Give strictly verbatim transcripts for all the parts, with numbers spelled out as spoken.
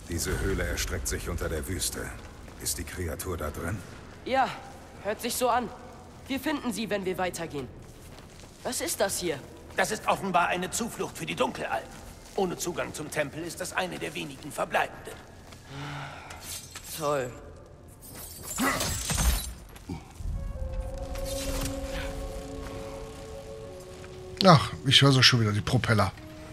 Diese Höhle erstreckt sich unter der Wüste. Ist die Kreatur da drin? Ja, hört sich so an. Wir finden sie, wenn wir weitergehen. Was ist das hier? Das ist offenbar eine Zuflucht für die Dunkelalben. Ohne Zugang zum Tempel ist das eine der wenigen verbleibenden. Toll. Ach, ich höre so schon wieder die Propeller.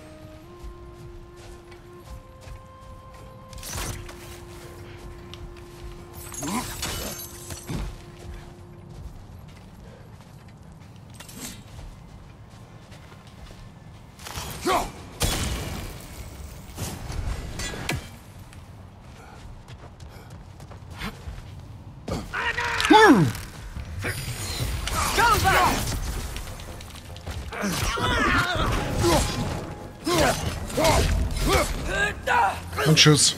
Und tschüss.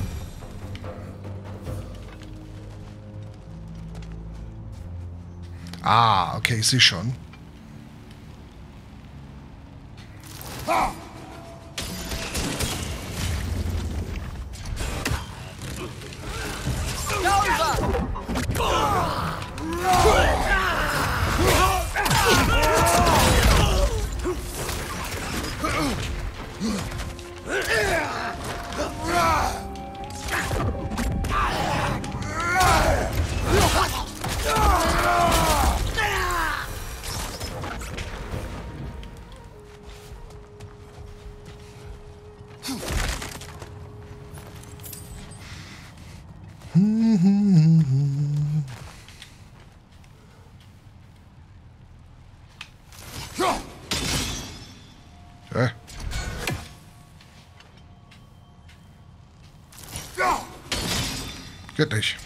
Ah, okay, ich sehe schon. Äh. Geht nicht.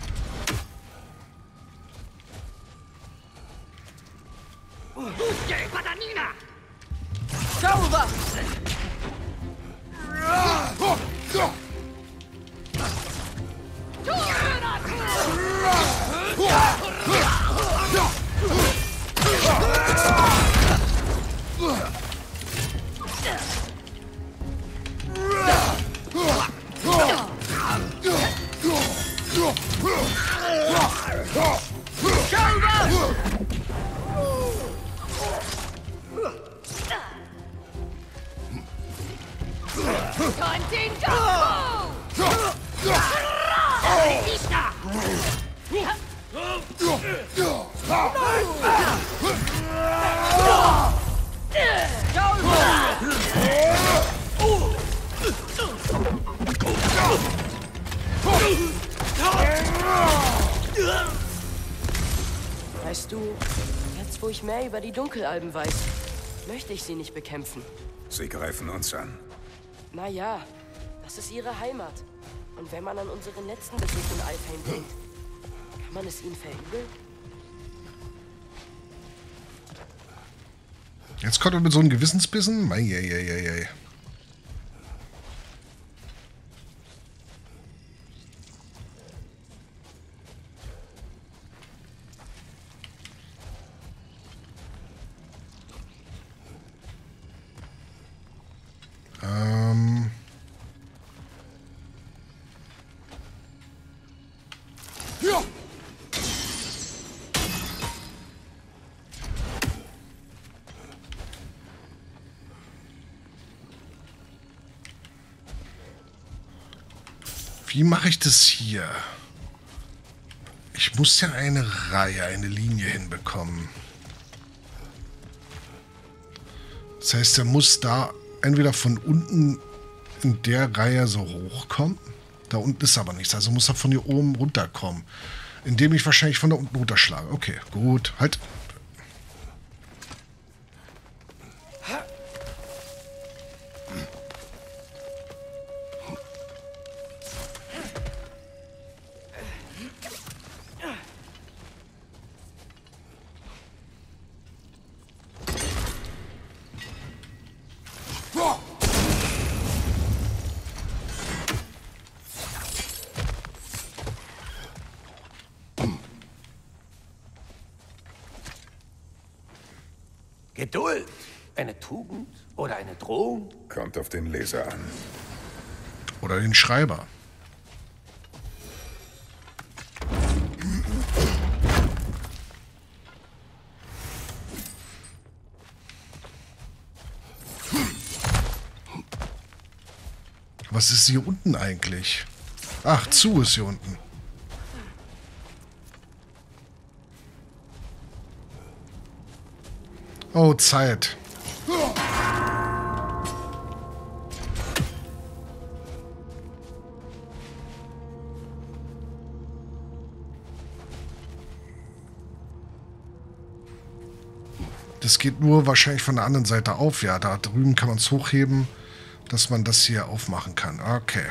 Sauber! Weißt du, jetzt wo ich mehr über die Dunkelalben weiß, möchte ich sie nicht bekämpfen. Sie greifen uns an. Naja, das ist ihre Heimat. Und wenn man an unseren letzten Besuch in Alfheim denkt, kann man es ihnen verübeln? Jetzt kommt er mit so einem Gewissensbissen. Mei, ei, ei, ei, ei. Ähm. Ja. Wie mache ich das hier? Ich muss ja eine Reihe, eine Linie hinbekommen. Das heißt, er muss da entweder von unten in der Reihe so hochkommen. Da unten ist aber nichts. Also muss er von hier oben runterkommen. Indem ich wahrscheinlich von da unten runterschlage. Okay, gut. Halt. Geduld. Eine Tugend oder eine Drohung? Kommt auf den Leser an. Oder den Schreiber. Was ist hier unten eigentlich? Ach, zu ist hier unten. Oh, Zeit. Das geht nur wahrscheinlich von der anderen Seite auf. Ja, da drüben kann man es hochheben, dass man das hier aufmachen kann. Okay.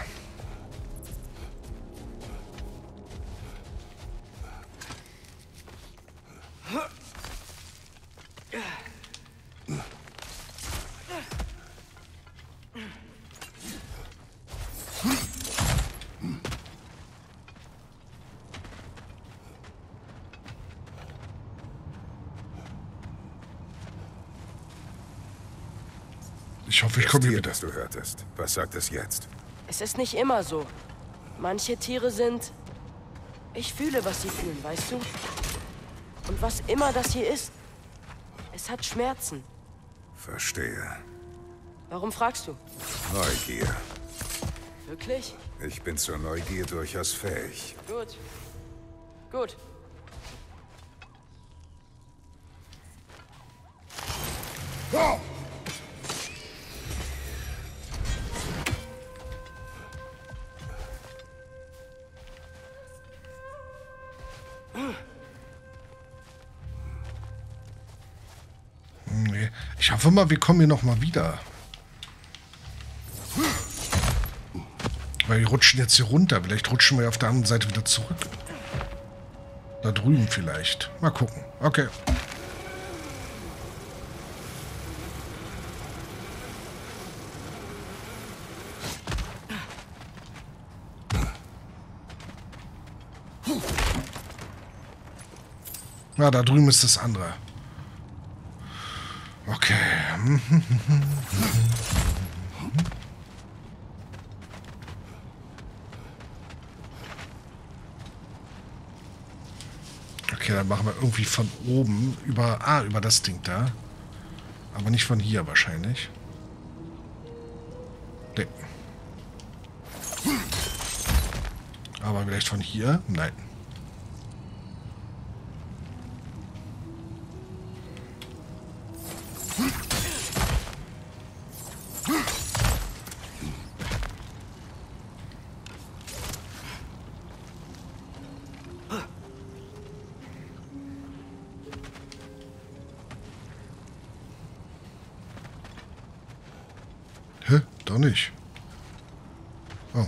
Ich hoffe, ich komme hier wieder. Das du hörtest. Was sagt es jetzt? Es ist nicht immer so. Manche Tiere sind... Ich fühle, was sie fühlen, weißt du? Und was immer das hier ist, es hat Schmerzen. Verstehe. Warum fragst du? Neugier. Wirklich? Ich bin zur Neugier durchaus fähig. Gut. Gut. Oh! Nee. Ich hoffe mal, wir kommen hier noch mal wieder. Weil wir rutschen jetzt hier runter. Vielleicht rutschen wir auf der anderen Seite wieder zurück. Da drüben vielleicht. Mal gucken. Okay. Ja, da drüben ist das andere. Okay. Okay, dann machen wir irgendwie von oben über... Ah, über das Ding da. Aber nicht von hier wahrscheinlich. Nee. Aber vielleicht von hier? Nein. Hä? Doch nicht. Oh.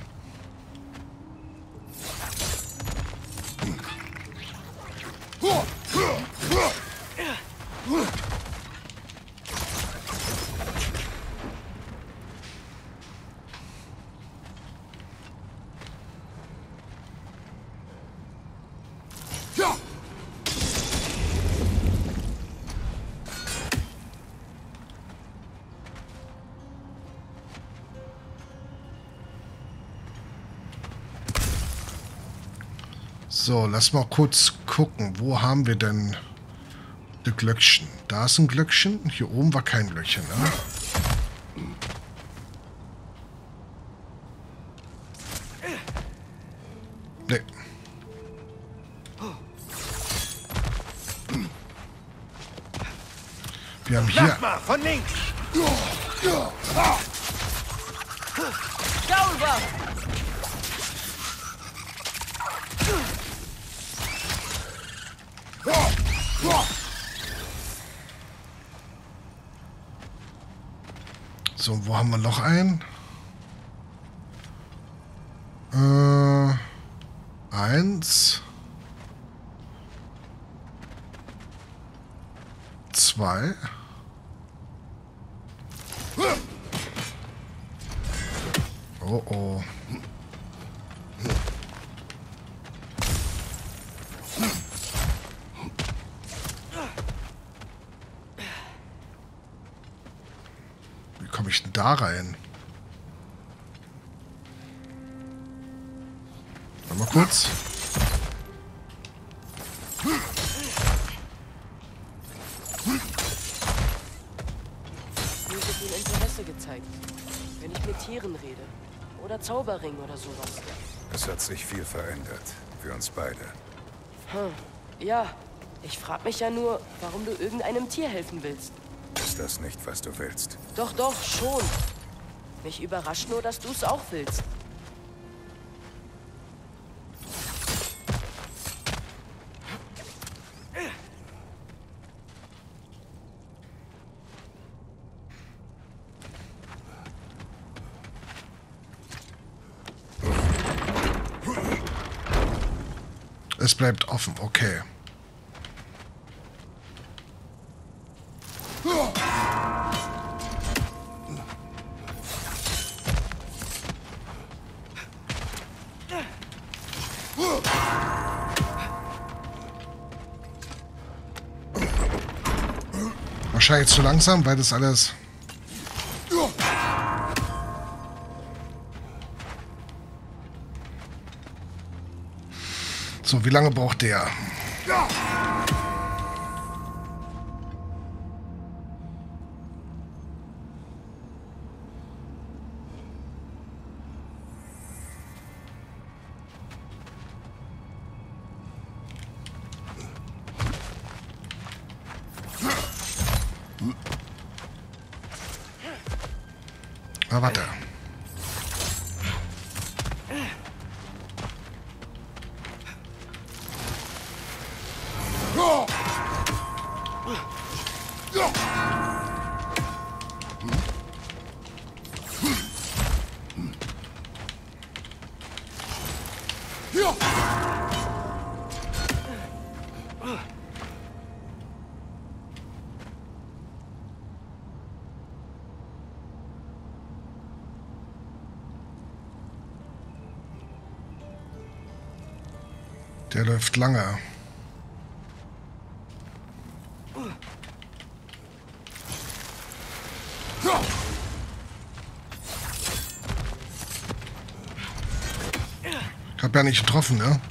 So, lass mal kurz gucken. Wo haben wir denn das Glöckchen? Da ist ein Glöckchen. Hier oben war kein Glöckchen, ne? Nee. Wir haben hier... Mach mal, von links! Sauber! So, wo haben wir noch einen? Äh, eins. Zwei. Oh oh. Wie komme ich denn da rein? Mal kurz. Mir wird viel Interesse gezeigt, wenn ich mit Tieren rede. oder Zauberring oder sowas. Es hat sich viel verändert. Für uns beide. Hm. Ja, ich frag mich ja nur, warum du irgendeinem Tier helfen willst. Ist das nicht, was du willst? Doch, doch, schon. Mich überrascht nur, dass du es auch willst. Es bleibt offen, okay. Wahrscheinlich zu langsam, weil das alles... So, wie lange braucht der? Ah, warte. Der läuft lange. Ich hab ja nicht getroffen, ne?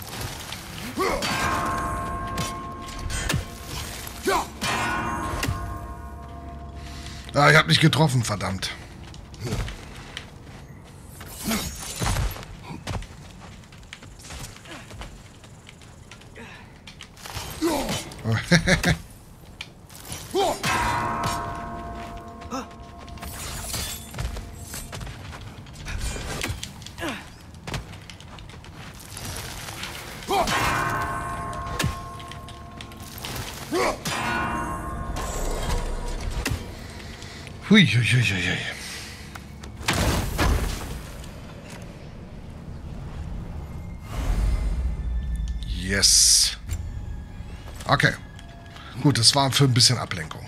Ah, ich hab nicht getroffen, verdammt. Hui, hui, hui, hui. Yes. Okay. Gut, das war für ein bisschen Ablenkung.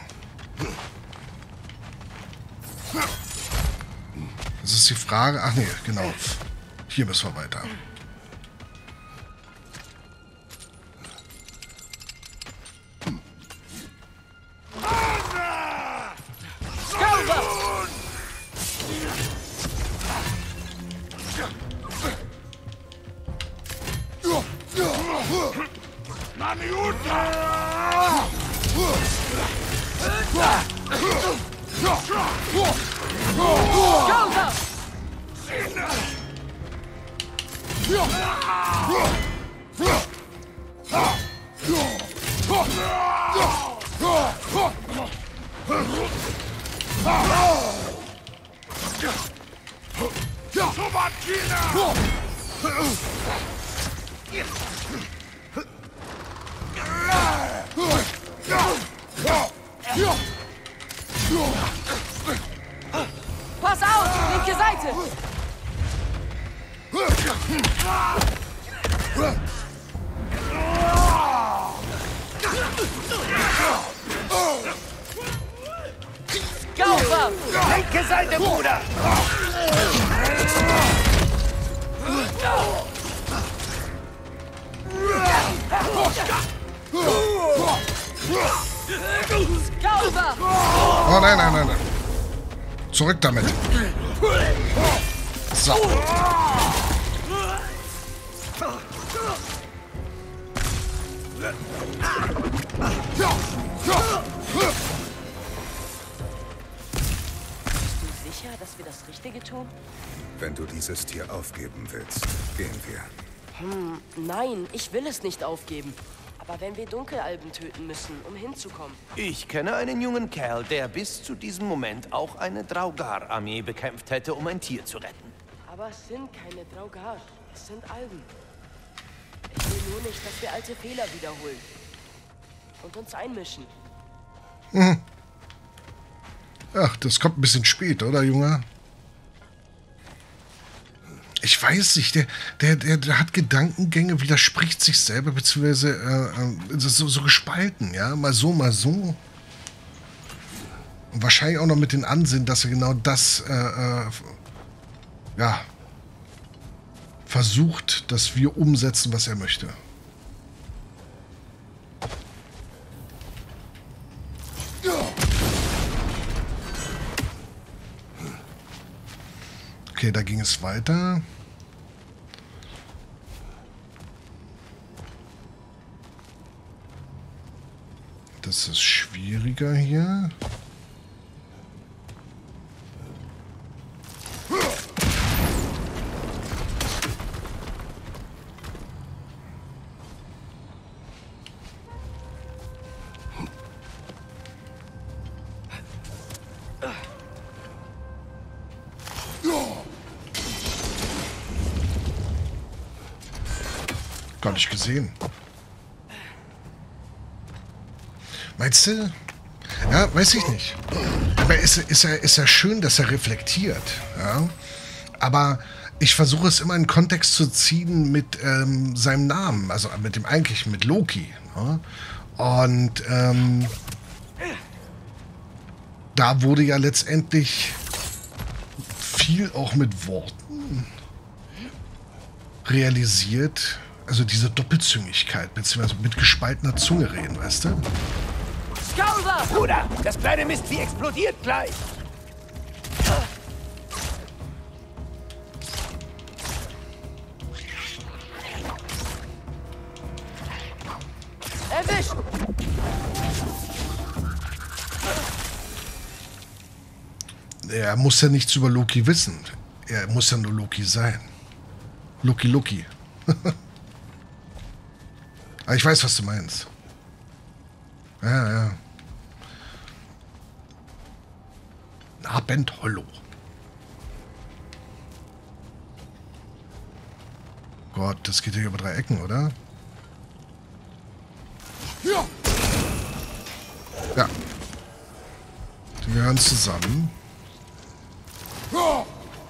Das ist die Frage. Ach nee, genau. Hier müssen wir weiter. Pass auf, linke Seite! Gauber! Linke Seite, Bruder! Gauber! Oh nein, nein, nein, nein. Zurück damit. So. sicher, dass wir das Richtige tun? Wenn du dieses Tier aufgeben willst, gehen wir. Hm, nein, ich will es nicht aufgeben. Aber wenn wir Dunkelalben töten müssen, um hinzukommen. Ich kenne einen jungen Kerl, der bis zu diesem Moment auch eine Draugar-Armee bekämpft hätte, um ein Tier zu retten. Aber es sind keine Draugar, es sind Alben. Ich will nur nicht, dass wir alte Fehler wiederholen. Und uns einmischen. Mhm. Ach, das kommt ein bisschen spät, oder, Junge? Ich weiß nicht, der, der, der, der hat Gedankengänge, widerspricht sich selber, beziehungsweise äh, so, so gespalten, ja, mal so, mal so. Und wahrscheinlich auch noch mit den Ansinnen, dass er genau das, äh, äh, ja, versucht, dass wir umsetzen, was er möchte. Okay, da ging es weiter. Das ist schwieriger hier. Gar nicht gesehen. Meinst du? Ja, weiß ich nicht. Aber ist, ist, ja, ist ja schön, dass er reflektiert. Ja? Aber ich versuche es immer in Kontext zu ziehen mit ähm, seinem Namen. Also mit dem eigentlichen, mit Loki. Ja? Und ähm, da wurde ja letztendlich viel auch mit Worten realisiert. Also diese Doppelzüngigkeit, beziehungsweise mit gespaltener Zunge reden, weißt du? Skalver! Bruder, das kleine Mistvieh explodiert gleich! Erwischt! Er muss ja nichts über Loki wissen. Er muss ja nur Loki sein. Loki, Loki. Aber ich weiß, was du meinst. Ja, ja. Abend Hollow. Gott, das geht ja über drei Ecken, oder? Ja. Ja. Die gehören zusammen. Ja.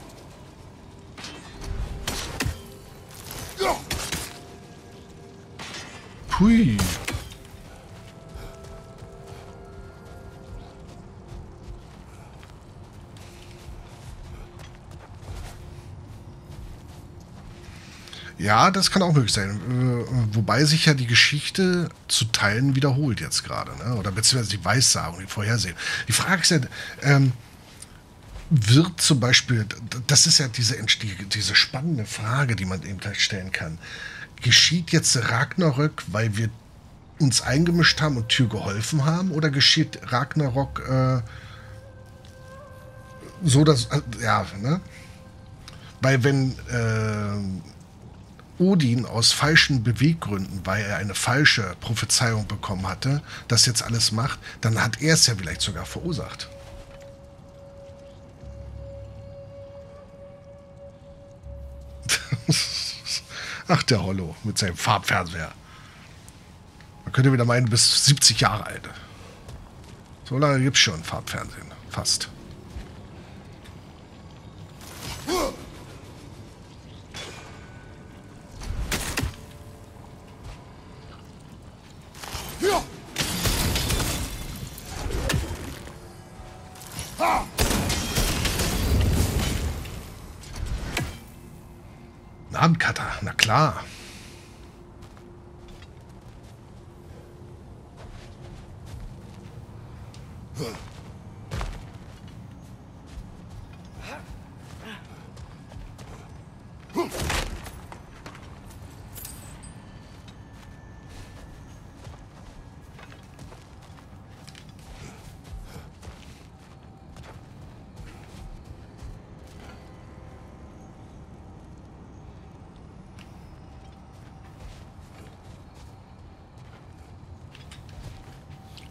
Ja. Hui. Ja, das kann auch möglich sein. Äh, wobei sich ja die Geschichte zu Teilen wiederholt jetzt gerade, ne? Oder beziehungsweise die Weissagung, die Vorhersehen. Die Frage ist ja, ähm, wird zum Beispiel, das ist ja diese, diese spannende Frage, die man eben stellen kann. Geschieht jetzt Ragnarök, weil wir uns eingemischt haben und Tyr geholfen haben? Oder geschieht Ragnarok äh, so, dass, äh, ja, ne? Weil wenn äh, Odin aus falschen Beweggründen, weil er eine falsche Prophezeiung bekommen hatte, das jetzt alles macht, dann hat er es ja vielleicht sogar verursacht. Ach, der Hollow mit seinem Farbfernseher. Man könnte wieder meinen, du bist siebzig Jahre alt. So lange gibt es schon Farbfernsehen. Fast. Abendcutter, na klar.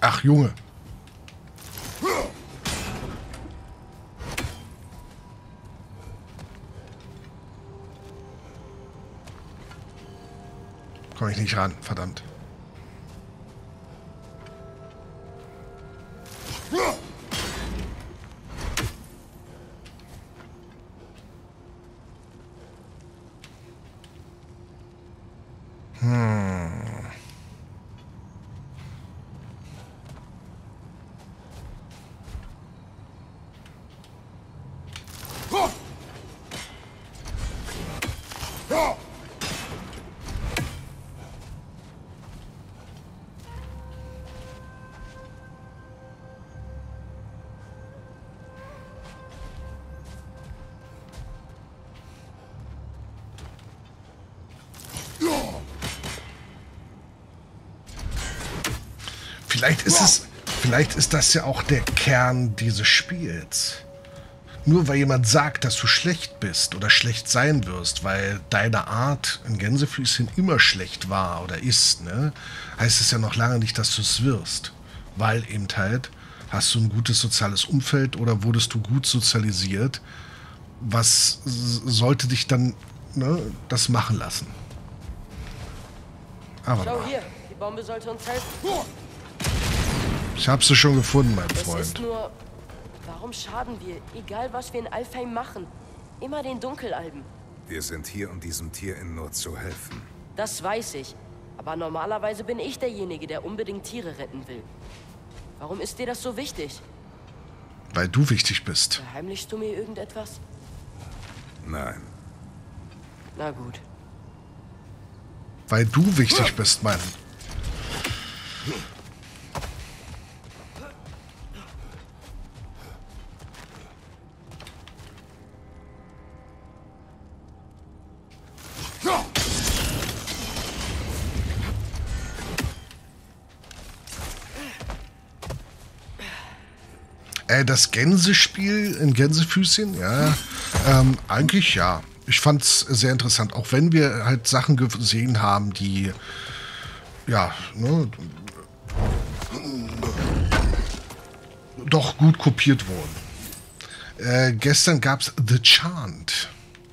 Ach, Junge. Komme ich nicht ran, verdammt. Hm. Vielleicht ist es, vielleicht ist das ja auch der Kern dieses Spiels. Nur weil jemand sagt, dass du schlecht bist oder schlecht sein wirst, weil deine Art in Gänsefüßchen immer schlecht war oder ist, ne, heißt es ja noch lange nicht, dass du es wirst. Weil eben halt, hast du ein gutes soziales Umfeld oder wurdest du gut sozialisiert, was sollte dich dann, ne, das machen lassen? Aber Schau hier, die Bombe sollte uns helfen. Ich hab sie schon gefunden, mein Es Freund. ist nur, warum schaden wir, egal was wir in Alfheim machen, immer den Dunkelalben? Wir sind hier, um diesem Tier in Not zu helfen. Das weiß ich, aber normalerweise bin ich derjenige, der unbedingt Tiere retten will. Warum ist dir das so wichtig? Weil du wichtig bist. Verheimlichst du mir irgendetwas? Nein. Na gut. Weil du wichtig bist, Mann. Äh, das Gänsespiel in Gänsefüßchen, ja, ähm, eigentlich ja. Ich fand's sehr interessant, auch wenn wir halt Sachen gesehen haben, die, ja, ne, doch gut kopiert wurden. Äh, gestern gab's The Chant.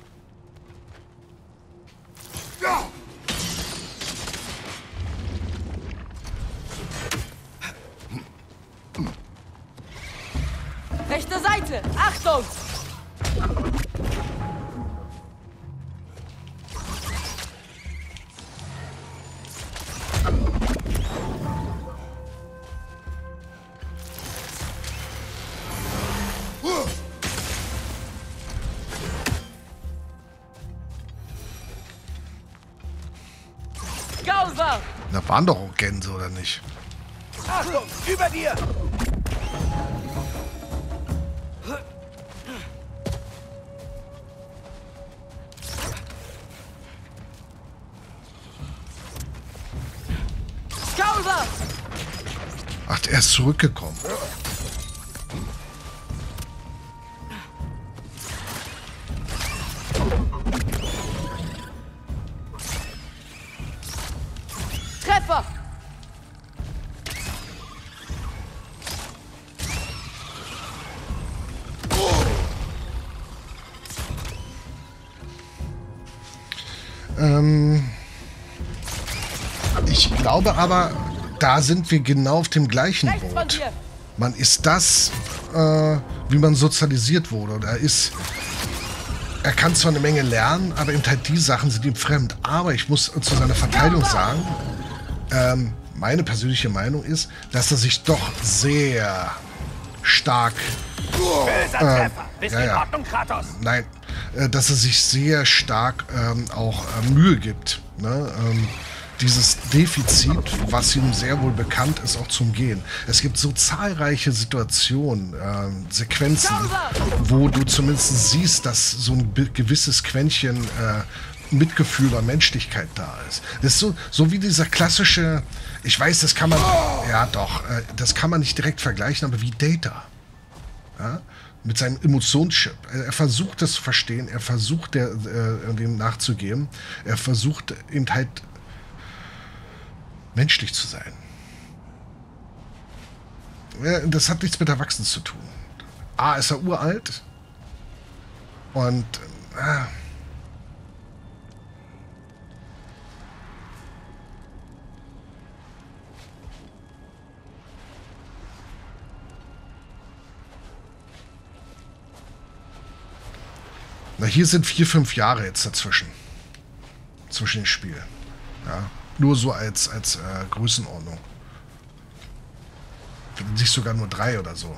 Rechte Seite! Achtung! Gauser! Da waren doch auch Gänse, oder nicht? Achtung, über dir! Gauser! Ach, er ist zurückgekommen. Treffer! Ähm, ich glaube aber, da sind wir genau auf dem gleichen Rechts von Boot. dir! Man ist das, äh, wie man sozialisiert wurde. Und er ist, er kann zwar eine Menge lernen, aber eben halt die Sachen sind ihm fremd. Aber ich muss zu seiner Verteidigung sagen, ähm, meine persönliche Meinung ist, dass er sich doch sehr stark, Böser Treffer! Bist ja, du in ja. Ordnung, Kratos? nein, äh, dass er sich sehr stark ähm, auch äh, Mühe gibt, ne? ähm, dieses Defizit, was ihm sehr wohl bekannt ist, auch zu umgehen. Es gibt so zahlreiche Situationen, ähm, Sequenzen, wo du zumindest siehst, dass so ein be- gewisses Quäntchen äh, Mitgefühl oder Menschlichkeit da ist. Das ist so, so wie dieser klassische, ich weiß, das kann man, ja doch, äh, das kann man nicht direkt vergleichen, aber wie Data. Ja? Mit seinem Emotionschip. Er, er versucht das zu verstehen, er versucht der, äh, dem nachzugeben, er versucht eben halt menschlich zu sein. Ja, das hat nichts mit Erwachsenen zu tun. A, ist er uralt. Und... Äh, Na, hier sind vier, fünf Jahre jetzt dazwischen. Zwischen dem Spiel. Ja. Nur so als, als äh, Größenordnung. Nicht sogar nur drei oder so.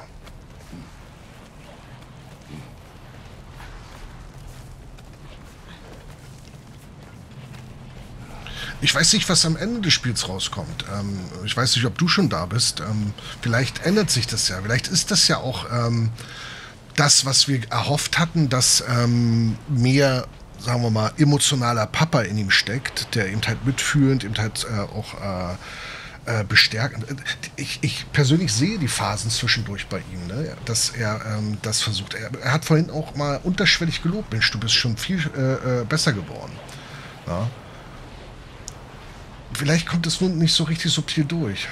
Ich weiß nicht, was am Ende des Spiels rauskommt. Ähm, ich weiß nicht, ob du schon da bist. Ähm, vielleicht ändert sich das ja. Vielleicht ist das ja auch ähm, das, was wir erhofft hatten, dass ähm, mehr, sagen wir mal, emotionaler Papa in ihm steckt, der eben halt mitfühlend, eben halt äh, auch äh, äh, bestärkend. Ich, ich persönlich sehe die Phasen zwischendurch bei ihm, ne? Dass er ähm, das versucht. Er, er hat vorhin auch mal unterschwellig gelobt, Mensch, du bist schon viel äh, äh, besser geworden. Ja? Vielleicht kommt es nun nicht so richtig subtil durch.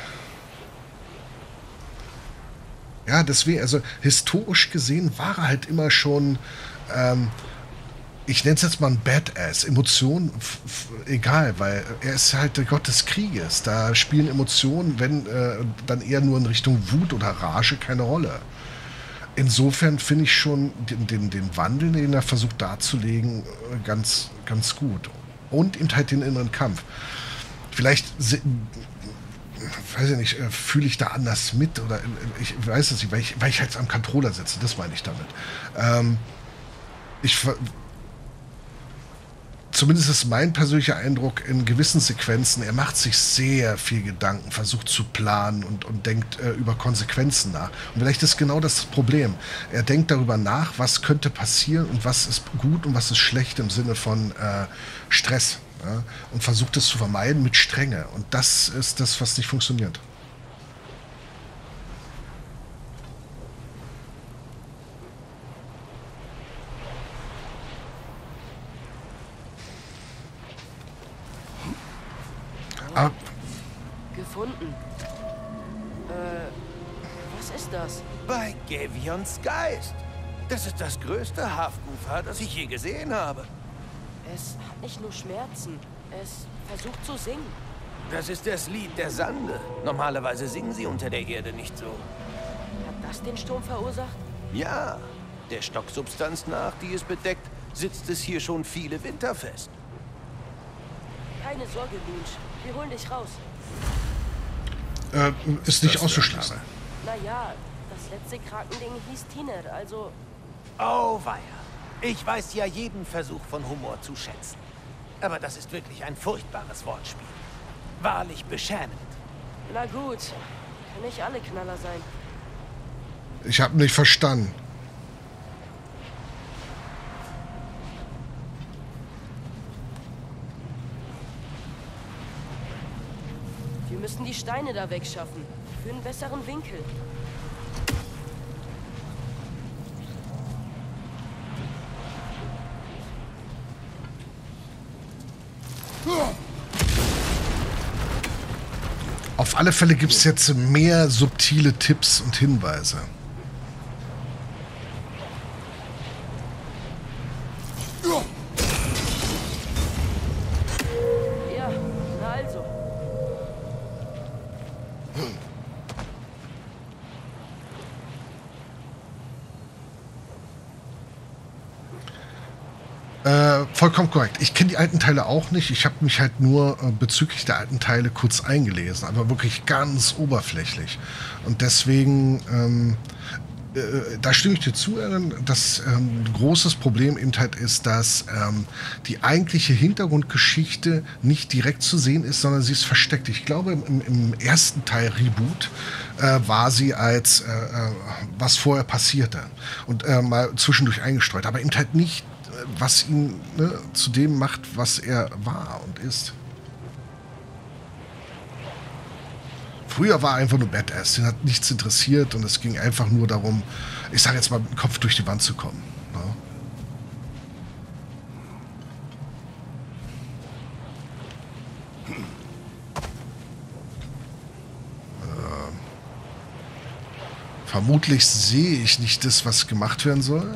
Ja, deswegen, also historisch gesehen war er halt immer schon, ähm, ich nenne es jetzt mal ein Badass. Emotionen, egal, weil er ist halt der Gott des Krieges. Da spielen Emotionen, wenn, äh, dann eher nur in Richtung Wut oder Rage keine Rolle. Insofern finde ich schon den, den, den Wandel, den er versucht darzulegen, ganz, ganz gut. Und eben halt den inneren Kampf. Vielleicht... weiß ich nicht, fühle ich da anders mit oder ich weiß es nicht, weil ich, weil ich halt am Controller sitze, das meine ich damit. Ähm, ich zumindest ist mein persönlicher Eindruck in gewissen Sequenzen, er macht sich sehr viel Gedanken, versucht zu planen und, und denkt äh, über Konsequenzen nach. Und vielleicht ist genau das Problem. Er denkt darüber nach, was könnte passieren und was ist gut und was ist schlecht im Sinne von äh, Stress. Ja, und versucht es zu vermeiden mit Strenge. Und das ist das, was nicht funktioniert. Ah. Gefunden. Äh, was ist das? Bei Gavions Geist. Das ist das größte Haftufer, das ich je gesehen habe. Es hat nicht nur Schmerzen, es versucht zu singen. Das ist das Lied der Sande. Normalerweise singen sie unter der Erde nicht so. Hat das den Sturm verursacht? Ja, der Stocksubstanz nach, die es bedeckt, sitzt es hier schon viele Winter fest. Keine Sorge, Lynch. Wir holen dich raus. Äh, ist nicht auszuschließen. Naja, das letzte Krakending hieß Tiner, also... Oh, weia. Ich weiß ja jeden Versuch von Humor zu schätzen. Aber das ist wirklich ein furchtbares Wortspiel. Wahrlich beschämend. Na gut, kann nicht alle Knaller sein. Ich habe nicht verstanden. Wir müssen die Steine da wegschaffen. Für einen besseren Winkel. Auf alle Fälle gibt es jetzt mehr subtile Tipps und Hinweise. Ja, na also. Äh, vollkommen korrekt. Ich kenne die alten Teile auch nicht. Ich habe mich halt nur äh, bezüglich der alten Teile kurz eingelesen, aber wirklich ganz oberflächlich. Und deswegen, ähm, äh, da stimme ich dir zu, dass ähm, ein großes Problem eben halt ist, dass ähm, die eigentliche Hintergrundgeschichte nicht direkt zu sehen ist, sondern sie ist versteckt. Ich glaube, im, im ersten Teil Reboot äh, war sie als äh, äh, was vorher passierte und äh, mal zwischendurch eingestreut, aber eben halt nicht was ihn ne, zu dem macht, was er war und ist. Früher war er einfach nur Badass, den hat nichts interessiert und es ging einfach nur darum, ich sage jetzt mal, mit dem Kopf durch die Wand zu kommen. Ne? Vermutlich sehe ich nicht das, was gemacht werden soll.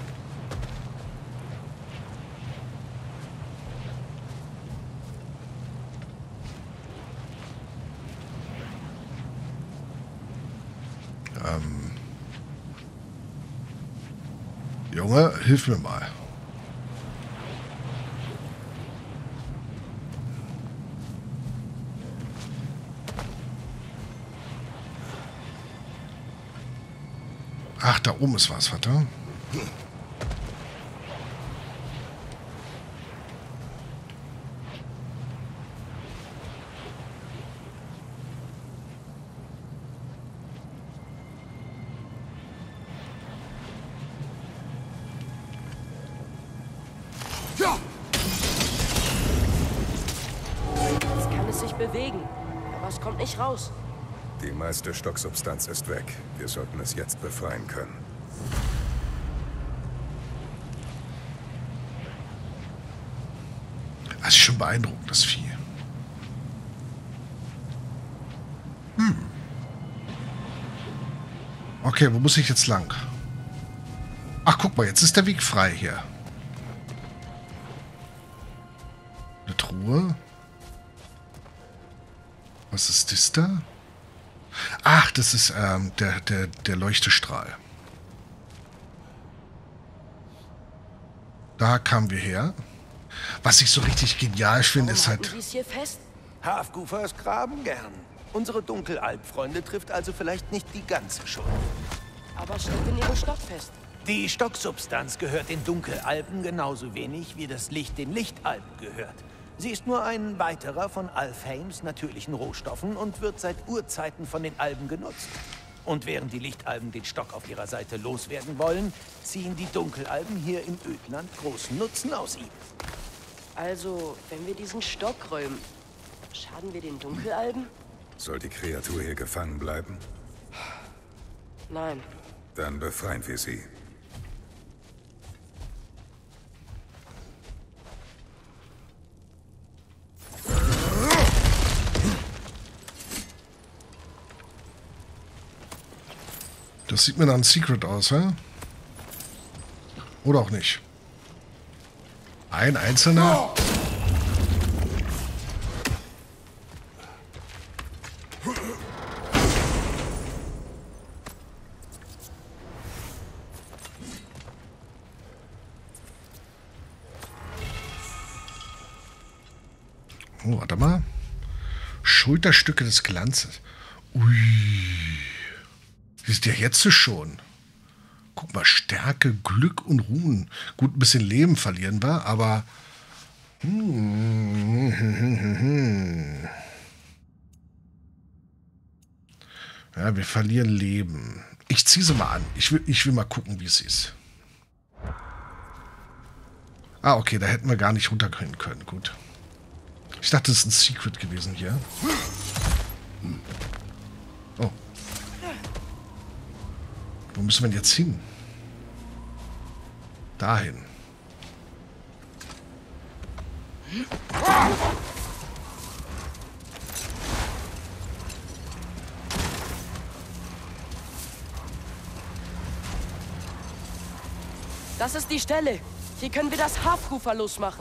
Ähm. Junge, hilf mir mal. Ach, da oben ist was, warte. Jetzt kann es sich bewegen, aber es kommt nicht raus. Die meiste Stocksubstanz ist weg. Wir sollten es jetzt befreien können. Das ist schon beeindruckend, das Vieh. Hm. Okay, wo muss ich jetzt lang? Ach, guck mal, jetzt ist der Weg frei hier. Eine Truhe. Was ist das da? Ach, das ist ähm, der, der, der Leuchtestrahl. Da kamen wir her. Was ich so richtig genial finde, ist halt... Sie es hier fest? Halfgoofers graben gern. Unsere Dunkelalbfreunde trifft also vielleicht nicht die ganze Schuld. Aber steckt in ihrem Stock fest. Die Stocksubstanz gehört den Dunkelalben genauso wenig, wie das Licht den Lichtalben gehört. Sie ist nur ein weiterer von Alfheims natürlichen Rohstoffen und wird seit Urzeiten von den Alben genutzt. Und während die Lichtalben den Stock auf ihrer Seite loswerden wollen, ziehen die Dunkelalben hier im Ödland großen Nutzen aus ihm. Also, wenn wir diesen Stock räumen, schaden wir den Dunkelalben? Soll die Kreatur hier gefangen bleiben? Nein. Dann befreien wir sie. Das sieht mir nach einem Secret aus, hä? Oder auch nicht. Ein einzelner. Oh, warte mal. Schulterstücke des Glanzes. Ui. Ist ja jetzt schon. Guck mal, Stärke, Glück und Ruhen. Gut, ein bisschen Leben verlieren wir, aber... Ja, wir verlieren Leben. Ich ziehe sie mal an. Ich will, ich will mal gucken, wie es ist. Ah, okay, da hätten wir gar nicht runtergehen können. Gut. Ich dachte, das ist ein Secret gewesen hier. Oh. Wo müssen wir denn jetzt hin? Dahin. Das ist die Stelle. Hier können wir das Halfgoofer losmachen.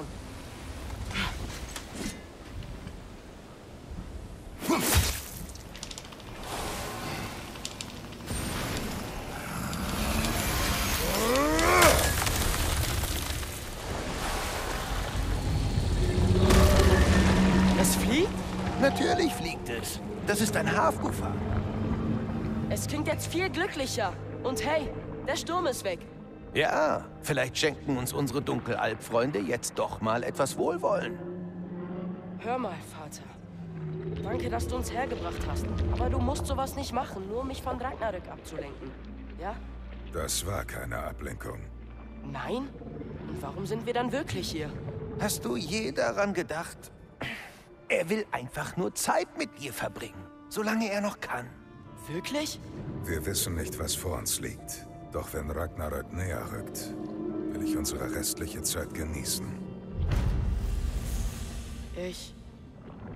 Es fliegt? Natürlich fliegt es. Das ist ein Halfgoofer. Es klingt jetzt viel glücklicher. Und hey, der Sturm ist weg. Ja, vielleicht schenken uns unsere Dunkelalbfreunde jetzt doch mal etwas Wohlwollen. Hör mal, Vater. Danke, dass du uns hergebracht hast. Aber du musst sowas nicht machen, nur um mich von Ragnarök abzulenken. Ja? Das war keine Ablenkung. Nein? Und warum sind wir dann wirklich hier? Hast du je daran gedacht? Er will einfach nur Zeit mit dir verbringen, solange er noch kann. Wirklich? Wir wissen nicht, was vor uns liegt. Doch wenn Ragnarök näher rückt, will ich unsere restliche Zeit genießen. Ich...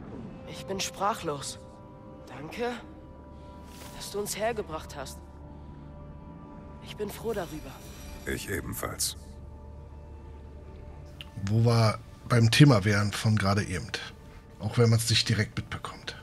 Ich bin sprachlos. Danke, dass du uns hergebracht hast. Ich bin froh darüber. Ich ebenfalls. Wo wir beim Thema wären von gerade eben. Auch wenn man es nicht direkt mitbekommt.